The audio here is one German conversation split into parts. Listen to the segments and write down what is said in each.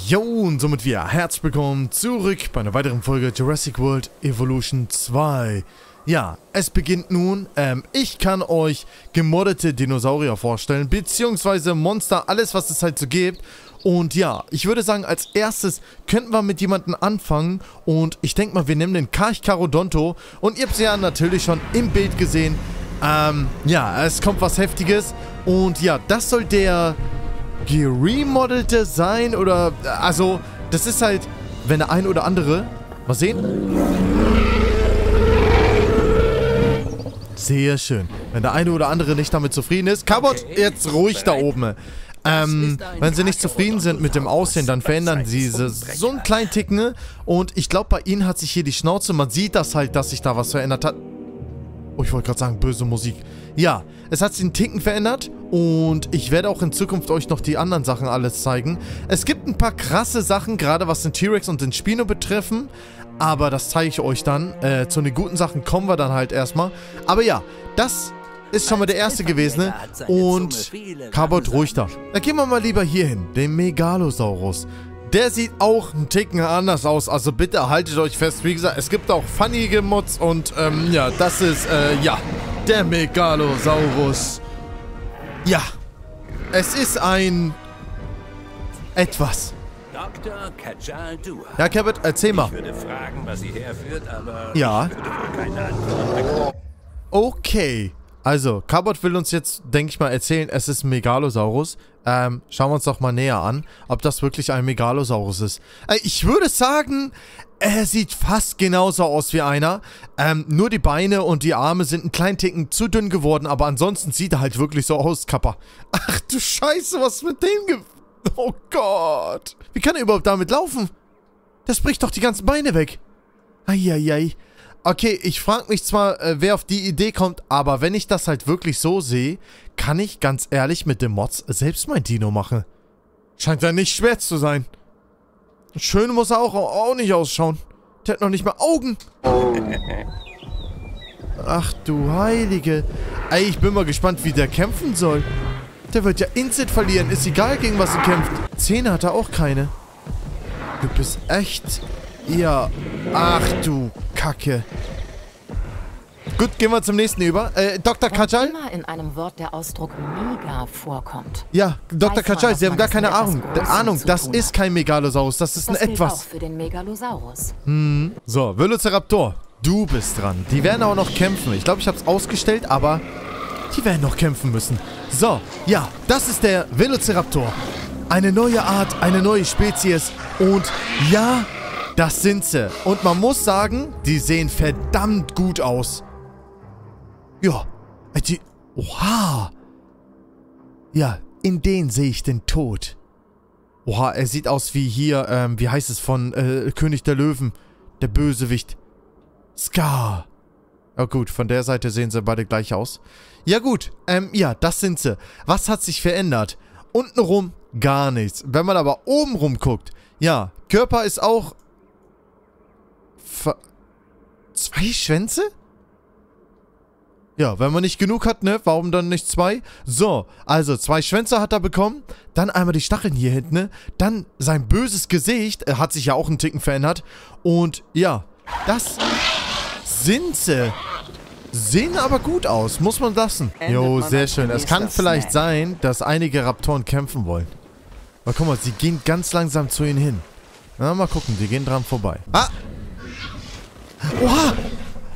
Jo, und somit wieder herzlich willkommen zurück bei einer weiteren Folge Jurassic World Evolution 2. Ja, es beginnt nun. Ich kann euch gemoddete Dinosaurier vorstellen, beziehungsweise Monster, alles was es halt so gibt. Und ja, ich würde sagen, als erstes könnten wir mit jemandem anfangen. Und ich denke mal, wir nehmen den Carcharodonto. Und ihr habt sie ja natürlich schon im Bild gesehen. Ja, es kommt was Heftiges. Und ja, das soll der geremodelte sein. Oder, also, das ist halt, wenn der ein oder andere... Mal sehen. Sehr schön. Wenn der eine oder andere nicht damit zufrieden ist. Cabot, jetzt ruhig da oben. Wenn sie nicht zufrieden sind mit dem Aussehen, dann verändern sie so einen kleinen Ticken. Und ich glaube, bei ihnen hat sich hier die Schnauze. Man sieht das halt, dass sich da was verändert hat. Oh, ich wollte gerade sagen, böse Musik. Ja, es hat sich einen Ticken verändert. Und ich werde auch in Zukunft euch noch die anderen Sachen alles zeigen. Es gibt ein paar krasse Sachen, gerade was den T-Rex und den Spino betreffen. Aber das zeige ich euch dann. Zu den guten Sachen kommen wir dann halt erstmal. Aber ja, das ist schon mal der erste gewesen, ne? Und Cabot, ruhig da. Dann gehen wir mal lieber hier hin. Den Megalosaurus. Der sieht auch einen Ticken anders aus. Also bitte haltet euch fest. Wie gesagt, es gibt auch funnige Mods. Und ja, das ist, ja, der Megalosaurus. Ja, es ist ein... etwas. Dr. Kajal-Dua. Ja, Cabot, erzähl mal. Ich würde fragen, was sie herführt, aber ja. ich würde wohl keine Antwort bekommen. Okay. Also, Cabot will uns jetzt, denke ich mal, erzählen, es ist ein Megalosaurus. Schauen wir uns doch mal näher an, ob das wirklich ein Megalosaurus ist. Ich würde sagen, er sieht fast genauso aus wie einer. Nur die Beine und die Arme sind einen kleinen Ticken zu dünn geworden, aber ansonsten sieht er halt wirklich so aus, Kappa. Ach du Scheiße, was ist mit dem Oh Gott. Wie kann er überhaupt damit laufen? Das bricht doch die ganzen Beine weg. Eieiei. Okay, ich frage mich zwar, wer auf die Idee kommt, aber wenn ich das halt wirklich so sehe, kann ich ganz ehrlich mit den Mods selbst mein Dino machen. Scheint ja nicht schwer zu sein. Schön muss er auch nicht ausschauen. Der hat noch nicht mal Augen. Ach du Heilige. Ey, ich bin mal gespannt, wie der kämpfen soll. Der wird ja instant verlieren. Ist egal, gegen was er kämpft. Zähne hat er auch keine. Du bist echt... Ja. Ach du Kacke. Gut, gehen wir zum nächsten über. Dr. Kajal? Immer in einem Wort der Ausdruck Mega vorkommt. Ja, Dr. Kajal, Sie haben gar keine Ahnung. Das ist kein Megalosaurus. Das ist ein Etwas. Das gilt auch für den Megalosaurus. So, Velociraptor. Du bist dran. Die werden auch noch kämpfen. Ich glaube, ich habe es ausgestellt, aber die werden noch kämpfen müssen. So, ja, das ist der Velociraptor. Eine neue Art, eine neue Spezies. Und ja, das sind sie. Und man muss sagen, die sehen verdammt gut aus. Ja, die... Oha. Ja, in denen sehe ich den Tod. Oha, er sieht aus wie hier, wie heißt es von König der Löwen. Der Bösewicht. Scar. Ja gut, von der Seite sehen sie beide gleich aus. Ja gut, ja, das sind sie. Was hat sich verändert? Untenrum gar nichts. Wenn man aber obenrum guckt, ja, Körper ist auch... Zwei Schwänze? Ja, wenn man nicht genug hat, ne? Warum dann nicht zwei? So, also 2 Schwänze hat er bekommen. Dann einmal die Stacheln hier hinten, ne? Dann sein böses Gesicht. Er hat sich ja auch einen Ticken verändert. Und ja, das sind sie. Sehen aber gut aus, muss man lassen. Jo, sehr schön. Es kann vielleicht sein, dass einige Raptoren kämpfen wollen. Aber guck mal, sie gehen ganz langsam zu ihnen hin. Na, mal gucken, die gehen dran vorbei. Ah! Oha!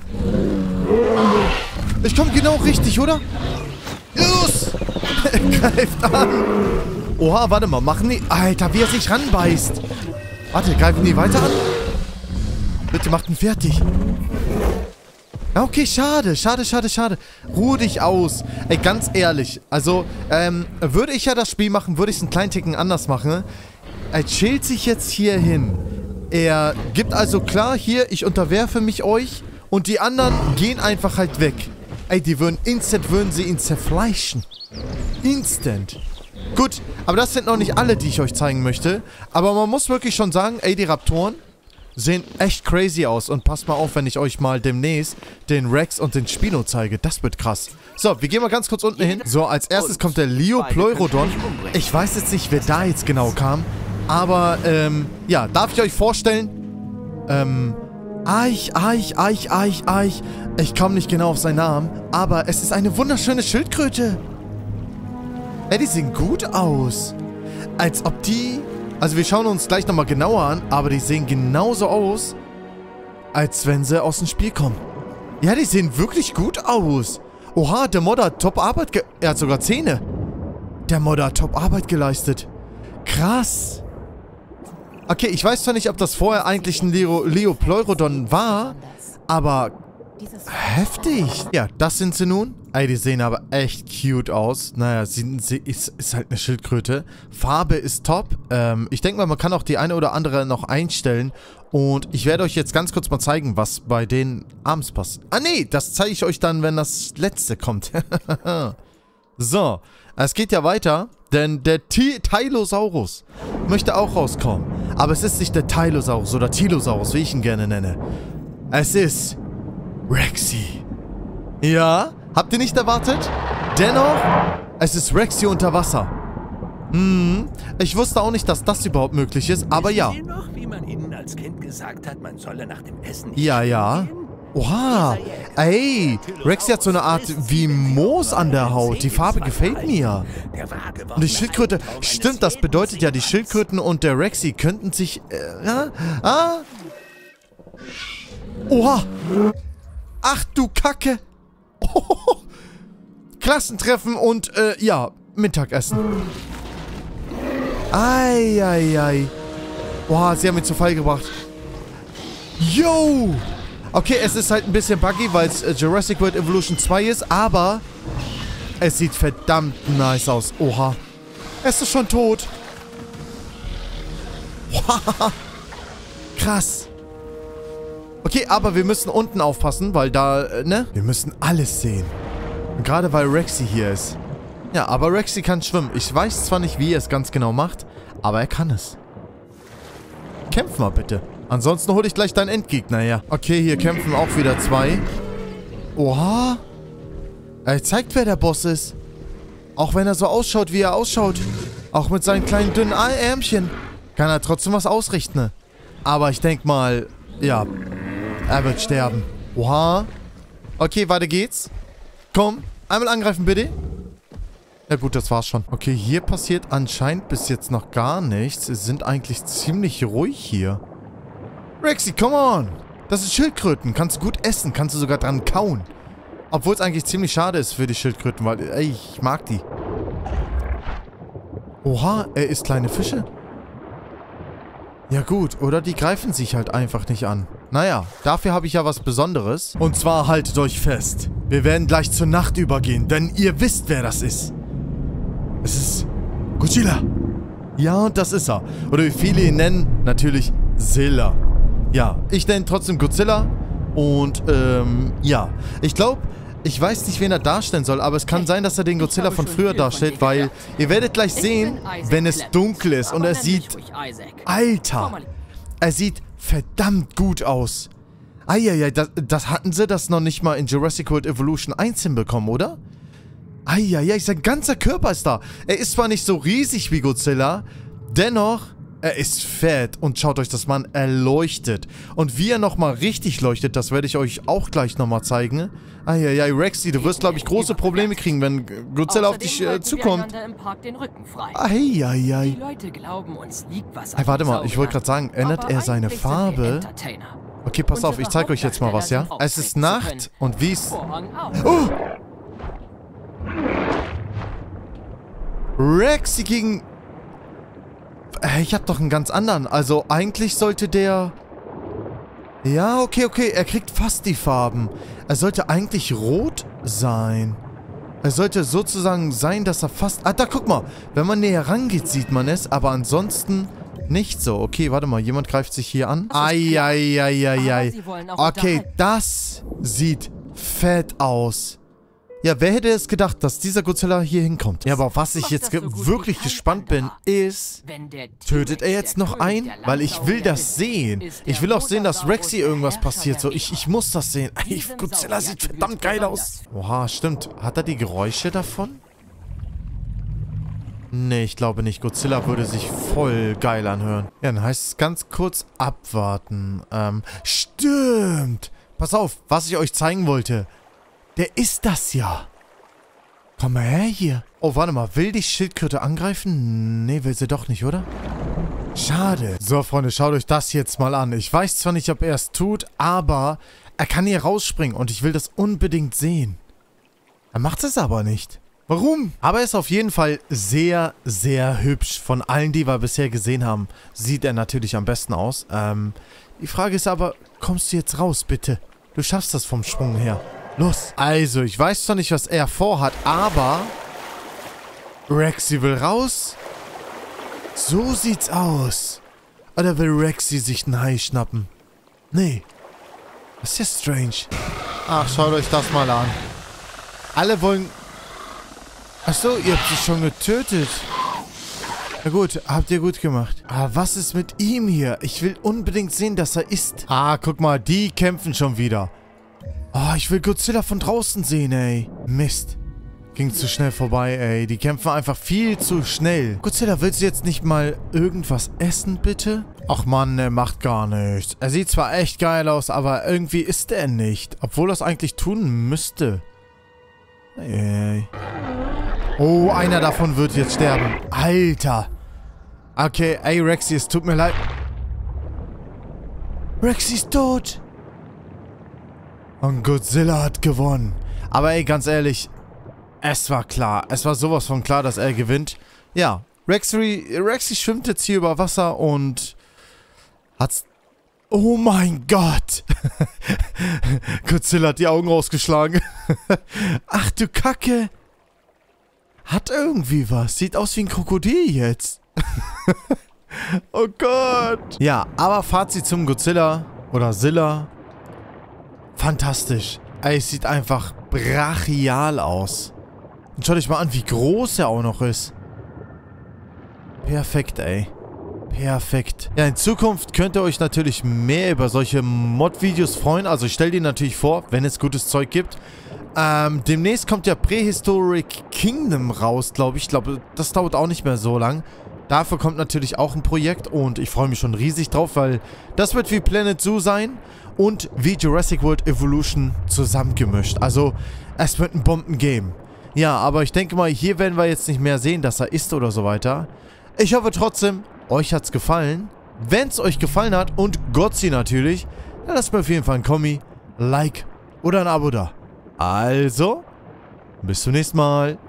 Ich komme genau richtig, oder? Los! Greift an! Oha, warte mal, machen die... Alter, wie er sich ranbeißt! Warte, greifen die weiter an? Bitte macht ihn fertig. Ja, okay, schade. Ruhe dich aus. Ey, ganz ehrlich. Also, würde ich ja das Spiel machen, würde ich es einen kleinen Ticken anders machen. Er chillt sich jetzt hier hin. Er gibt also klar, hier, ich unterwerfe mich euch. Und die anderen gehen einfach halt weg. Ey, die würden sie ihn zerfleischen. Instant. Gut, aber das sind noch nicht alle, die ich euch zeigen möchte. Aber man muss wirklich schon sagen, ey, die Raptoren sehen echt crazy aus. Und passt mal auf, wenn ich euch mal demnächst den Rex und den Spino zeige. Das wird krass. So, wir gehen mal ganz kurz unten hin. So, als erstes kommt der Liopleurodon. Ich weiß jetzt nicht, wer da jetzt genau kam. Aber, ja, darf ich euch vorstellen? Eich. Ich komme nicht genau auf seinen Namen, aber es ist eine wunderschöne Schildkröte. Ey, die sehen gut aus. Als ob die... Also wir schauen uns gleich nochmal genauer an, aber die sehen genauso aus, als wenn sie aus dem Spiel kommen. Ja, die sehen wirklich gut aus. Oha, der Modder hat Top-Arbeit er hat sogar Zähne. Der Modder hat Top-Arbeit geleistet. Krass. Okay, ich weiß zwar nicht, ob das vorher eigentlich ein Leopleurodon war, aber heftig. Ja, das sind sie nun. Ey, die sehen aber echt cute aus. Naja, ist halt eine Schildkröte. Farbe ist top. Ich denke mal, man kann auch die eine oder andere noch einstellen. Und ich werde euch jetzt ganz kurz mal zeigen, was bei den abends passiert. Ah, nee, das zeige ich euch dann, wenn das letzte kommt. So, es geht ja weiter, denn der Tylosaurus möchte auch rauskommen. Aber es ist nicht der Tylosaurus oder Tylosaurus, wie ich ihn gerne nenne. Es ist Rexy. Ja, habt ihr nicht erwartet? Dennoch, es ist Rexy unter Wasser. Ich wusste auch nicht, dass das überhaupt möglich ist, aber ja. Wisst ihr noch, wie man Ihnen als Kind gesagt hat, man solle nach dem Essen nicht Ja. gehen? Oha. Ey, Rexy hat so eine Art wie Moos an der Haut. Die Farbe gefällt mir. Und die Schildkröte... Stimmt, das bedeutet ja, die Schildkröten und der Rexy könnten sich... Oha. Ach du Kacke. Oh. Klassentreffen und, ja, Mittagessen. Eieiei. Oha, sie haben mich zu Fall gebracht. Yo. Okay, es ist halt ein bisschen buggy, weil es Jurassic World Evolution 2 ist, aber es sieht verdammt nice aus. Oha. Es ist schon tot. Wow. Krass. Okay, aber wir müssen unten aufpassen, weil da, ne? Wir müssen alles sehen. Und gerade weil Rexy hier ist. Ja, aber Rexy kann schwimmen. Ich weiß zwar nicht, wie er es ganz genau macht, aber er kann es. Kämpf mal bitte. Ansonsten hole ich gleich deinen Endgegner her. Okay, hier kämpfen auch wieder zwei. Oha. Er zeigt, wer der Boss ist. Auch wenn er so ausschaut, wie er ausschaut. Auch mit seinen kleinen, dünnen Ärmchen. Kann er trotzdem was ausrichten. Ne? Aber ich denke mal, ja, er wird sterben. Oha. Okay, weiter geht's. Komm, einmal angreifen, bitte. Ja gut, das war's schon. Okay, hier passiert anscheinend bis jetzt noch gar nichts. Sie sind eigentlich ziemlich ruhig hier. Rexy, come on! Das sind Schildkröten. Kannst du gut essen. Kannst du sogar dran kauen. Obwohl es eigentlich ziemlich schade ist für die Schildkröten, weil, ey, ich mag die. Oha, er isst kleine Fische. Ja gut, oder die greifen sich halt einfach nicht an. Naja, dafür habe ich ja was Besonderes. Und zwar haltet euch fest. Wir werden gleich zur Nacht übergehen, denn ihr wisst, wer das ist. Es ist Godzilla. Ja, und das ist er. Oder wie viele ihn nennen, natürlich Zilla. Ja, ich nenne trotzdem Godzilla. Und, ja. Ich glaube, ich weiß nicht, wen er darstellen soll, aber es kann sein, dass er den Godzilla von früher darstellt, weil ihr werdet gleich sehen, wenn es dunkel ist und er sieht... Alter! Er sieht verdammt gut aus. Eieiei, das hatten sie das noch nicht mal in Jurassic World Evolution 1 hinbekommen, oder? Eieiei, sein ganzer Körper ist da. Er ist zwar nicht so riesig wie Godzilla, dennoch... Er ist fett und schaut euch das mal an, er leuchtet. Und wie er nochmal richtig leuchtet, das werde ich euch auch gleich nochmal zeigen. Eieiei, Rexy, du wirst, glaube ich, große Probleme kriegen, wenn Godzilla auf dich zukommt. Eieiei. Die Leute glauben, uns liegt was hey, warte mal, ich wollte gerade sagen, ändert er seine Farbe? Okay, pass auf, ich zeige euch jetzt mal was, ja? Es ist Nacht und wie es... Oh! Rexy gegen... Ich hab doch einen ganz anderen. Also eigentlich sollte der... Ja, okay. Er kriegt fast die Farben. Er sollte eigentlich rot sein. Er sollte sozusagen sein, dass er fast... Ah, da guck mal. Wenn man näher rangeht, sieht man es. Aber ansonsten nicht so. Okay, warte mal. Jemand greift sich hier an. Eieiei. Okay, das sieht fett aus. Ja, wer hätte es gedacht, dass dieser Godzilla hier hinkommt? Ja, aber auf was ich jetzt wirklich gespannt bin, ist... Tötet er jetzt noch einen? Weil ich will das sehen. Ich will auch sehen, dass Rexy irgendwas passiert. So, ich muss das sehen. Ey, Godzilla sieht verdammt geil aus. Oha, stimmt. Hat er die Geräusche davon? Nee, ich glaube nicht. Godzilla würde sich voll geil anhören. Ja, dann heißt es ganz kurz abwarten. Stimmt. Pass auf, was ich euch zeigen wollte. Der ist das ja. Komm mal her hier. Oh, warte mal. Will die Schildkröte angreifen? Nee, will sie doch nicht, oder? Schade. So, Freunde, schaut euch das jetzt mal an. Ich weiß zwar nicht, ob er es tut, aber er kann hier rausspringen und ich will das unbedingt sehen. Er macht es aber nicht. Warum? Aber er ist auf jeden Fall sehr, sehr hübsch. Von allen, die wir bisher gesehen haben, sieht er natürlich am besten aus. Die Frage ist aber, kommst du jetzt raus, bitte? Du schaffst das vom Sprung her. Los. Also, ich weiß zwar nicht, was er vorhat, aber Rexy will raus. So sieht's aus. Oder will Rexy sich einen Hai schnappen? Nee. Das ist ja strange. Ach, schaut euch das mal an. Alle wollen... Achso, ihr habt sie schon getötet. Na gut, habt ihr gut gemacht. Aber was ist mit ihm hier? Ich will unbedingt sehen, dass er isst. Ah, guck mal, die kämpfen schon wieder. Oh, ich will Godzilla von draußen sehen, ey. Mist. Ging zu schnell vorbei, ey. Die kämpfen einfach viel zu schnell. Godzilla, willst du jetzt nicht mal irgendwas essen, bitte? Ach Mann, er macht gar nichts. Er sieht zwar echt geil aus, aber irgendwie isst er nicht. Obwohl er es eigentlich tun müsste. Ey. Oh, einer davon wird jetzt sterben. Alter. Okay, ey, Rexy, es tut mir leid. Rexy ist tot. Und Godzilla hat gewonnen. Aber ey, ganz ehrlich, es war klar. Es war sowas von klar, dass er gewinnt. Ja, Rexy schwimmt jetzt hier über Wasser und hat's... Oh mein Gott. Godzilla hat die Augen rausgeschlagen. Ach du Kacke. Hat irgendwie was. Sieht aus wie ein Krokodil jetzt. Oh Gott. Ja, aber Fazit zum Godzilla oder Zilla. Fantastisch. Ey, es sieht einfach brachial aus. Und schaut euch mal an, wie groß er auch noch ist. Perfekt, ey. Perfekt. Ja, in Zukunft könnt ihr euch natürlich mehr über solche Mod-Videos freuen. Also ich stelle die natürlich vor, wenn es gutes Zeug gibt. Demnächst kommt ja Prehistoric Kingdom raus, glaube ich. Ich glaube, das dauert auch nicht mehr so lang. Dafür kommt natürlich auch ein Projekt und ich freue mich schon riesig drauf, weil das wird wie Planet Zoo sein und wie Jurassic World Evolution zusammengemischt. Also, es wird ein Bomben-Game. Ja, aber ich denke mal, hier werden wir jetzt nicht mehr sehen, dass er isst oder so weiter. Ich hoffe trotzdem, euch hat's gefallen. Wenn es euch gefallen hat und Gotzi natürlich, dann lasst mir auf jeden Fall ein Kommi, Like oder ein Abo da. Also, bis zum nächsten Mal.